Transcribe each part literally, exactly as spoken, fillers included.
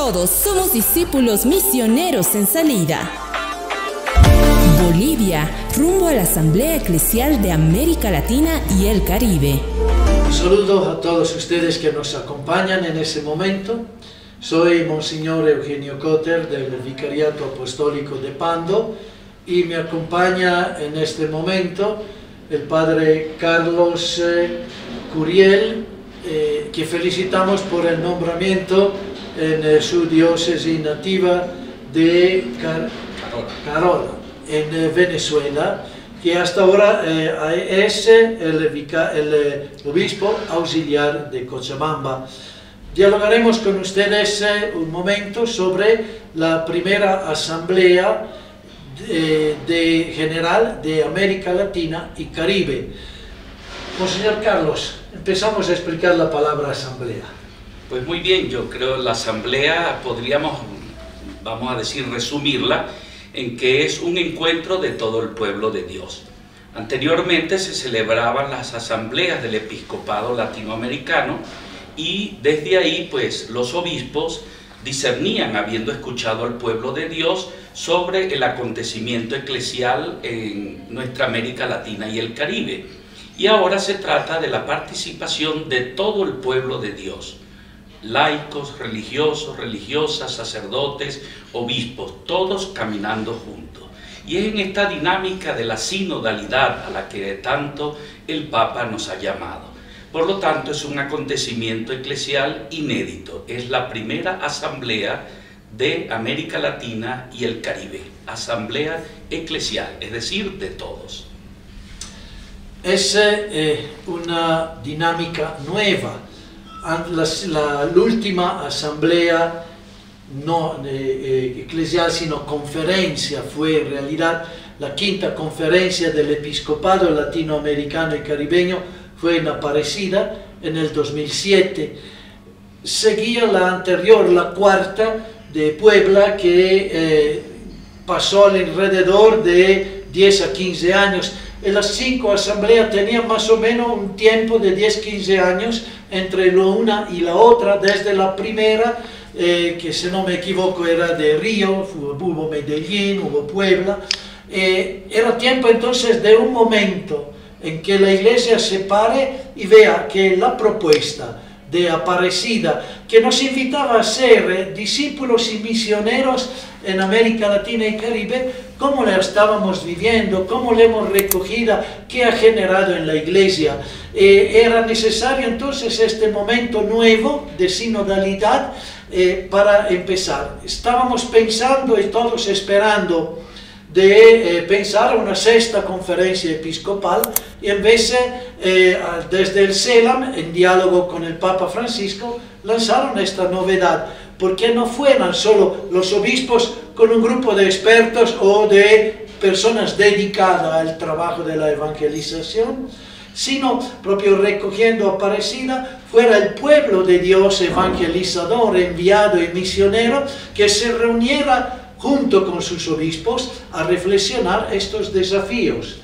Todos somos discípulos misioneros en salida. Bolivia, rumbo a la Asamblea Eclesial de América Latina y el Caribe. Un saludo a todos ustedes que nos acompañan en ese momento. Soy Monseñor Eugenio Cotter del Vicariato Apostólico de Pando y me acompaña en este momento el Padre Carlos eh, Curiel, eh, que felicitamos por el nombramiento en eh, su diócesis nativa de Car Carola, en eh, Venezuela, que hasta ahora eh, es el, el eh, obispo auxiliar de Cochabamba. Dialogaremos con ustedes eh, un momento sobre la primera asamblea de, de general de América Latina y Caribe. Monseñor Carlos, empezamos a explicar la palabra asamblea. Pues muy bien, yo creo que la asamblea podríamos, vamos a decir, resumirla en que es un encuentro de todo el pueblo de Dios. Anteriormente se celebraban las asambleas del episcopado latinoamericano y desde ahí pues los obispos discernían, habiendo escuchado al pueblo de Dios, sobre el acontecimiento eclesial en nuestra América Latina y el Caribe. Y ahora se trata de la participación de todo el pueblo de Dios, laicos, religiosos, religiosas, sacerdotes, obispos, todos caminando juntos. Y es en esta dinámica de la sinodalidad a la que tanto el Papa nos ha llamado. Por lo tanto, es un acontecimiento eclesial inédito. Es la primera asamblea de América Latina y el Caribe. Asamblea eclesial, es decir, de todos. Es eh, una dinámica nueva. La, la, la última asamblea no eh, eclesial, sino conferencia, fue en realidad la quinta conferencia del episcopado latinoamericano y caribeño, fue en Aparecida en el dos mil siete. Seguía la anterior, la cuarta de Puebla, que eh, pasó alrededor de diez a quince años. En las cinco asambleas tenían más o menos un tiempo de diez a quince años entre la una y la otra, desde la primera, eh, que si no me equivoco era de Río, hubo Medellín, hubo Puebla. Eh, era tiempo entonces de un momento en que la Iglesia se pare y vea que la propuesta de Aparecida, que nos invitaba a ser eh, discípulos y misioneros en América Latina y Caribe, cómo la estábamos viviendo, cómo la hemos recogida, qué ha generado en la Iglesia. Eh, era necesario entonces este momento nuevo de sinodalidad eh, para empezar. Estábamos pensando y todos esperando de eh, pensar una sexta conferencia episcopal y en vez de, eh, desde el CELAM, en diálogo con el Papa Francisco, lanzaron esta novedad, porque no fueran solo los obispos con un grupo de expertos o de personas dedicadas al trabajo de la evangelización, sino propio recogiendo Aparecida, fuera el pueblo de Dios evangelizador, enviado y misionero, que se reuniera junto con sus obispos a reflexionar estos desafíos.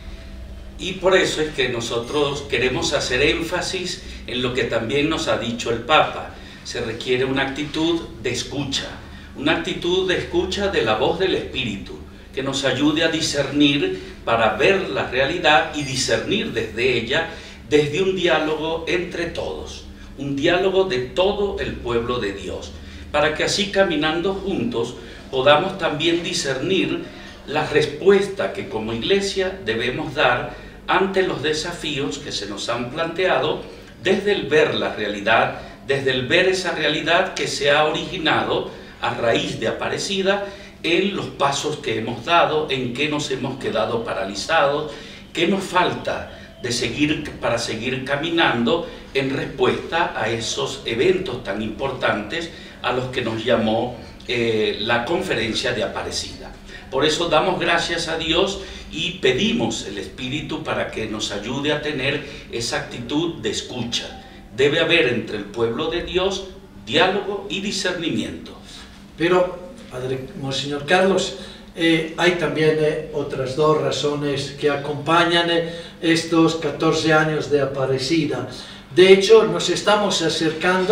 Y por eso es que nosotros queremos hacer énfasis en lo que también nos ha dicho el Papa. Se requiere una actitud de escucha, una actitud de escucha de la voz del Espíritu, que nos ayude a discernir para ver la realidad y discernir desde ella, desde un diálogo entre todos, un diálogo de todo el pueblo de Dios, para que así caminando juntos podamos también discernir la respuesta que como Iglesia debemos dar ante los desafíos que se nos han planteado desde el ver la realidad, desde el ver esa realidad que se ha originado a raíz de Aparecida en los pasos que hemos dado, en qué nos hemos quedado paralizados, qué nos falta de seguir, para seguir caminando en respuesta a esos eventos tan importantes a los que nos llamó eh, la conferencia de Aparecida. Por eso damos gracias a Dios y pedimos el Espíritu para que nos ayude a tener esa actitud de escucha. Debe haber entre el pueblo de Dios diálogo y discernimiento. Pero, Padre Monseñor Carlos, eh, hay también eh, otras dos razones que acompañan eh, estos catorce años de Aparecida. De hecho, nos estamos acercando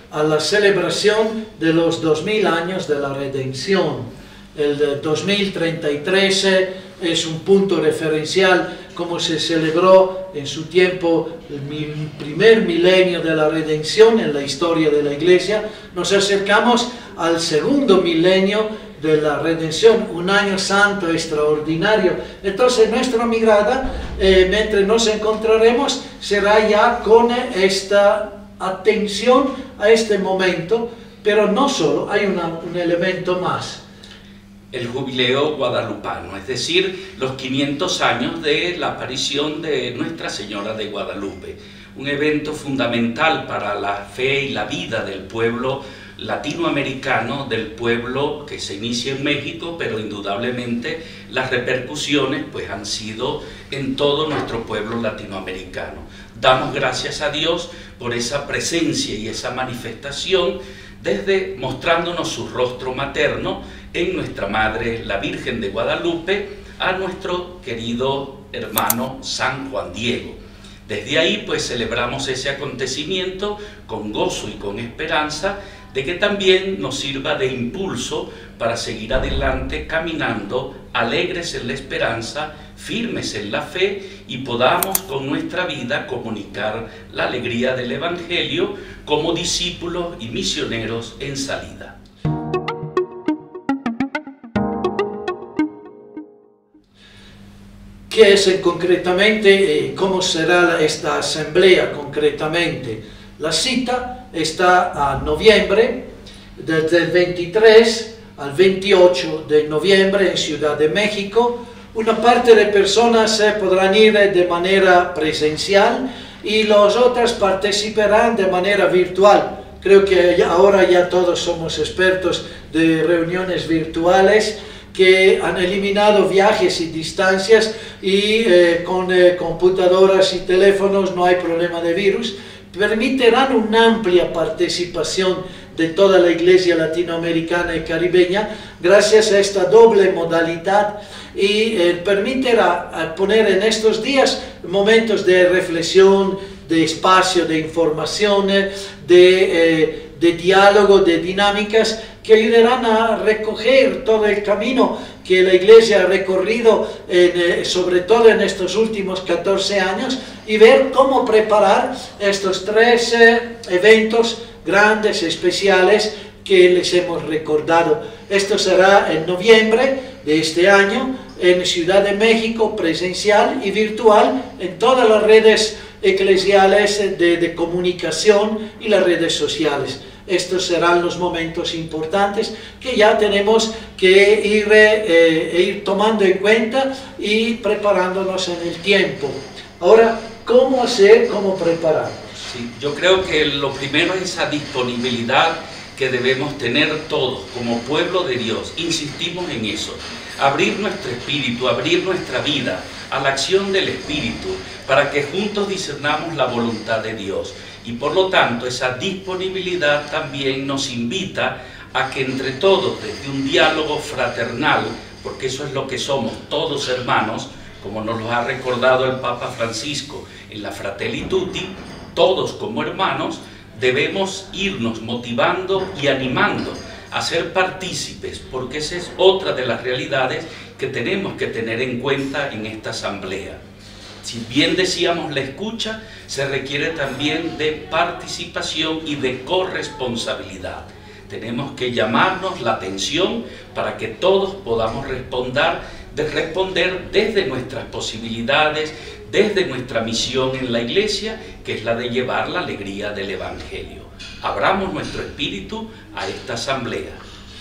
a la celebración de los dos mil años de la redención. El dos mil treinta y tres es un punto referencial, como se celebró en su tiempo el primer milenio de la redención en la historia de la Iglesia. Nos acercamos al segundo milenio de la redención, un año santo extraordinario. Entonces nuestra mirada, eh, mientras nos encontraremos, será ya con esta atención a este momento, pero no solo, hay una, un elemento más. El jubileo guadalupano, es decir, los quinientos años de la aparición de Nuestra Señora de Guadalupe, un evento fundamental para la fe y la vida del pueblo latinoamericano, del pueblo que se inicia en México, pero indudablemente las repercusiones pues han sido en todo nuestro pueblo latinoamericano. Damos gracias a Dios por esa presencia y esa manifestación, desde mostrándonos su rostro materno en nuestra Madre, la Virgen de Guadalupe, a nuestro querido hermano San Juan Diego. Desde ahí pues celebramos ese acontecimiento con gozo y con esperanza, de que también nos sirva de impulso para seguir adelante caminando alegres en la esperanza, firmes en la fe, y podamos con nuestra vida comunicar la alegría del Evangelio como discípulos y misioneros en salida. ¿Qué es concretamente, eh, cómo será esta asamblea concretamente? La cita está a noviembre, desde el veintitrés al veintiocho de noviembre en Ciudad de México. Una parte de personas eh, podrán ir de manera presencial y las otras participarán de manera virtual. Creo que ya, ahora ya todos somos expertos de reuniones virtuales que han eliminado viajes y distancias, y eh, con eh, computadoras y teléfonos no hay problema de virus. Permitirán una amplia participación de toda la Iglesia latinoamericana y caribeña gracias a esta doble modalidad, y eh, permitirá poner en estos días momentos de reflexión, de espacio, de información, de, eh, de diálogo, de dinámicas que ayudarán a recoger todo el camino que la Iglesia ha recorrido, en, eh, sobre todo en estos últimos catorce años, y ver cómo preparar estos tres eh, eventos grandes, especiales, que les hemos recordado. Esto será en noviembre de este año, en Ciudad de México, presencial y virtual, en todas las redes eclesiales de, de comunicación y las redes sociales. Estos serán los momentos importantes que ya tenemos que ir, eh, ir tomando en cuenta y preparándonos en el tiempo. Ahora, ¿cómo hacer, cómo prepararnos? Sí, yo creo que lo primero es esa disponibilidad que debemos tener todos como pueblo de Dios. Insistimos en eso, abrir nuestro espíritu, abrir nuestra vida a la acción del Espíritu, para que juntos discernamos la voluntad de Dios. Y por lo tanto esa disponibilidad también nos invita a que entre todos, desde un diálogo fraternal, porque eso es lo que somos, todos hermanos, como nos lo ha recordado el Papa Francisco en la Fratelli Tutti, todos como hermanos debemos irnos motivando y animando a ser partícipes, porque esa es otra de las realidades que tenemos que tener en cuenta en esta asamblea. Si bien decíamos la escucha, se requiere también de participación y de corresponsabilidad. Tenemos que llamarnos la atención para que todos podamos responder, de responder desde nuestras posibilidades, desde nuestra misión en la Iglesia, que es la de llevar la alegría del Evangelio. Abramos nuestro espíritu a esta asamblea.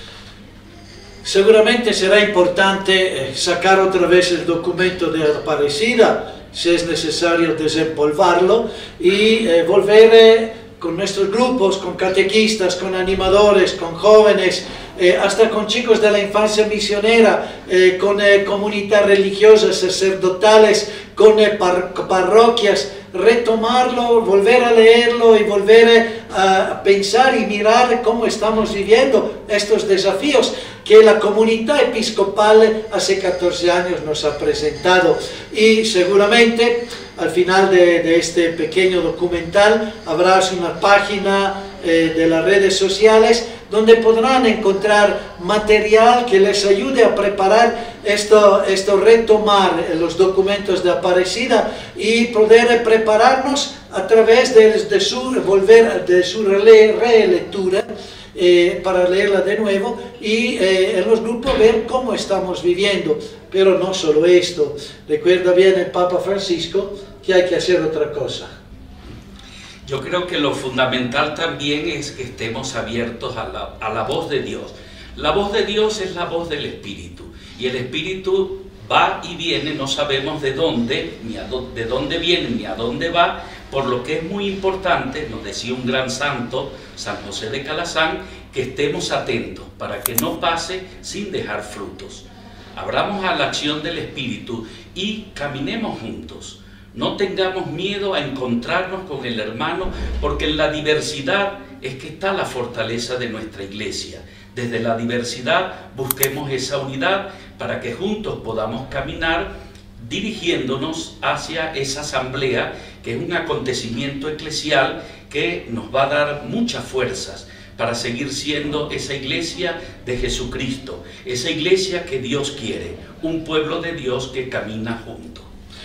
Seguramente será importante sacar otra vez el documento de Aparecida, si es necesario desempolvarlo, y eh, volver eh, con nuestros grupos, con catequistas, con animadores, con jóvenes, eh, hasta con chicos de la infancia misionera, eh, con eh, comunidades religiosas, sacerdotales, con eh, par parroquias, retomarlo, volver a leerlo y volver eh, a pensar y mirar cómo estamos viviendo estos desafíos que la comunidad episcopal hace catorce años nos ha presentado. Y seguramente al final de, de este pequeño documental habrá una página eh, de las redes sociales, donde podrán encontrar material que les ayude a preparar esto, esto retomar los documentos de Aparecida y poder prepararnos a través de, de su, volver, de su rele, relectura eh, para leerla de nuevo y eh, en los grupos ver cómo estamos viviendo. Pero no solo esto, recuerda bien el Papa Francisco que hay que hacer otra cosa. Yo creo que lo fundamental también es que estemos abiertos a la, a la voz de Dios. La voz de Dios es la voz del Espíritu, y el Espíritu va y viene, no sabemos de dónde, ni a do, de dónde viene ni a dónde va, por lo que es muy importante, nos decía un gran santo, San José de Calazán, que estemos atentos para que no pase sin dejar frutos. Abramos a la acción del Espíritu y caminemos juntos. No tengamos miedo a encontrarnos con el hermano, porque en la diversidad es que está la fortaleza de nuestra iglesia. Desde la diversidad busquemos esa unidad para que juntos podamos caminar dirigiéndonos hacia esa asamblea, que es un acontecimiento eclesial que nos va a dar muchas fuerzas para seguir siendo esa iglesia de Jesucristo, esa iglesia que Dios quiere, un pueblo de Dios que camina junto.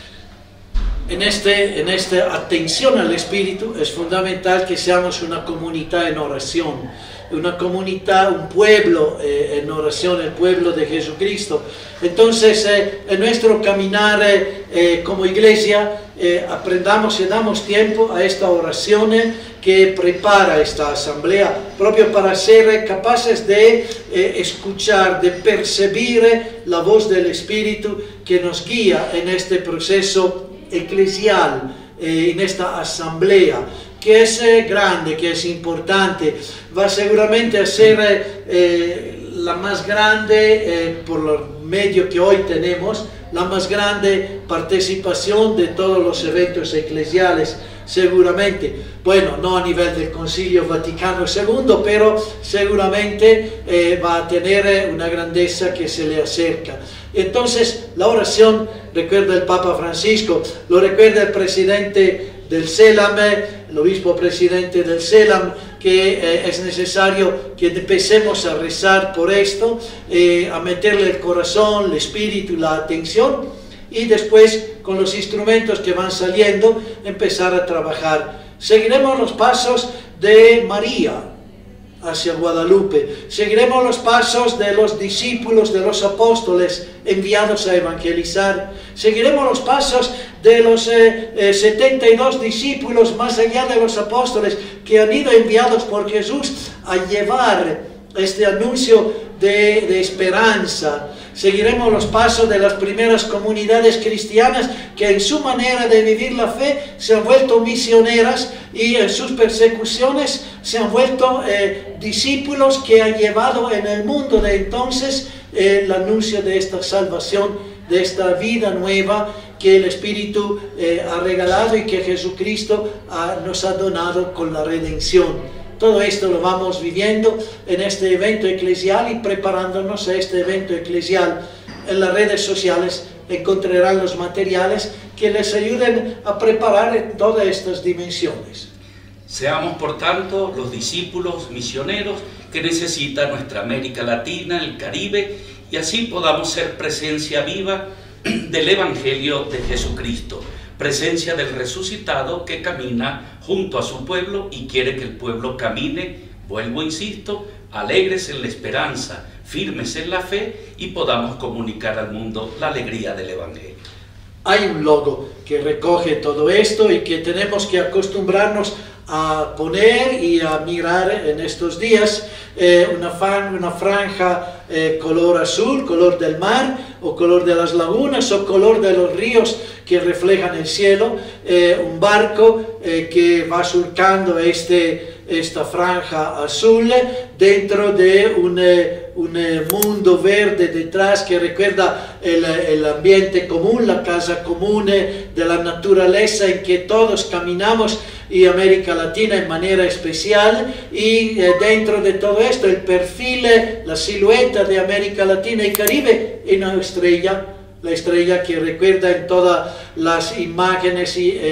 En, este, en esta atención al Espíritu es fundamental que seamos una comunidad en oración, una comunidad, un pueblo eh, en oración, el pueblo de Jesucristo. Entonces, eh, en nuestro caminar eh, eh, como iglesia, eh, aprendamos y damos tiempo a esta oración eh, que prepara esta asamblea, propio para ser capaces de eh, escuchar, de percibir la voz del Espíritu que nos guía en este proceso eclesial, eh, en esta asamblea, que es eh, grande, que es importante, va seguramente a ser eh, eh, la más grande, eh, por los medios que hoy tenemos, la más grande participación de todos los eventos eclesiales, seguramente. Bueno, no a nivel del Concilio Vaticano segundo, pero seguramente eh, va a tener eh, una grandeza que se le acerca. Entonces, la oración, recuerda el Papa Francisco, lo recuerda el presidente del CELAM, el obispo presidente del CELAM, que eh, es necesario que empecemos a rezar por esto, eh, a meterle el corazón, el espíritu, la atención, y después, con los instrumentos que van saliendo, empezar a trabajar. Seguiremos los pasos de María hacia Guadalupe, seguiremos los pasos de los discípulos, de los apóstoles enviados a evangelizar, seguiremos los pasos de los eh, eh, setenta y dos discípulos más allá de los apóstoles que han ido enviados por Jesús a llevar este anuncio de, de esperanza. Seguiremos los pasos de las primeras comunidades cristianas que en su manera de vivir la fe se han vuelto misioneras y en sus persecuciones se han vuelto eh, discípulos que han llevado en el mundo de entonces eh, el anuncio de esta salvación, de esta vida nueva que el Espíritu eh, ha regalado y que Jesucristo ha, nos ha donado con la redención. Todo esto lo vamos viviendo en este evento eclesial y preparándonos a este evento eclesial. En las redes sociales encontrarán los materiales que les ayuden a preparar en todas estas dimensiones. Seamos, por tanto, los discípulos misioneros que necesita nuestra América Latina, el Caribe, y así podamos ser presencia viva del Evangelio de Jesucristo. Presencia del resucitado que camina junto a su pueblo y quiere que el pueblo camine, vuelvo, insisto, alegres en la esperanza, firmes en la fe y podamos comunicar al mundo la alegría del Evangelio. Hay un logo que recoge todo esto y que tenemos que acostumbrarnos a poner y a mirar en estos días, eh, una, fan, una franja eh, color azul, color del mar, o color de las lagunas, o color de los ríos que reflejan el cielo, eh, un barco eh, que va surcando este, esta franja azul dentro de un, eh, un eh, mundo verde detrás que recuerda el, el ambiente común, la casa común eh, de la naturaleza en que todos caminamos, y América Latina en manera especial, y eh, dentro de todo esto el perfil, eh, la silueta de América Latina y Caribe en una estrella, la estrella que recuerda en todas las imágenes y, eh,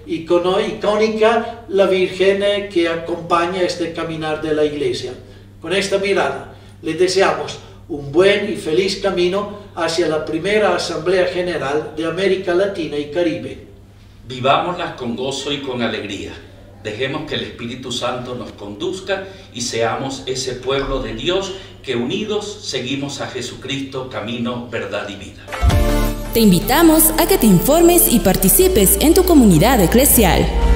icono, icónica la Virgen que acompaña este caminar de la Iglesia. Con esta mirada, le deseamos un buen y feliz camino hacia la primera Asamblea General de América Latina y Caribe. Vivámoslas con gozo y con alegría. Dejemos que el Espíritu Santo nos conduzca y seamos ese pueblo de Dios que unidos seguimos a Jesucristo, camino, verdad y vida. Te invitamos a que te informes y participes en tu comunidad eclesial.